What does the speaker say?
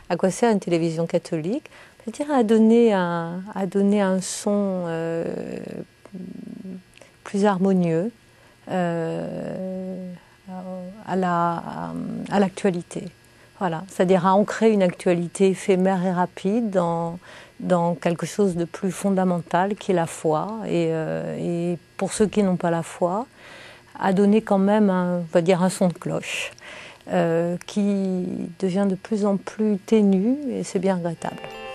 À quoi sert une télévision catholique? C'est-à-dire à donner un son plus harmonieux à l'actualité. Voilà, c'est-à-dire à ancrer une actualité éphémère et rapide dans quelque chose de plus fondamental qui est la foi. Et pour ceux qui n'ont pas la foi, à donner quand même on va dire un son de cloche qui devient de plus en plus ténu et c'est bien regrettable.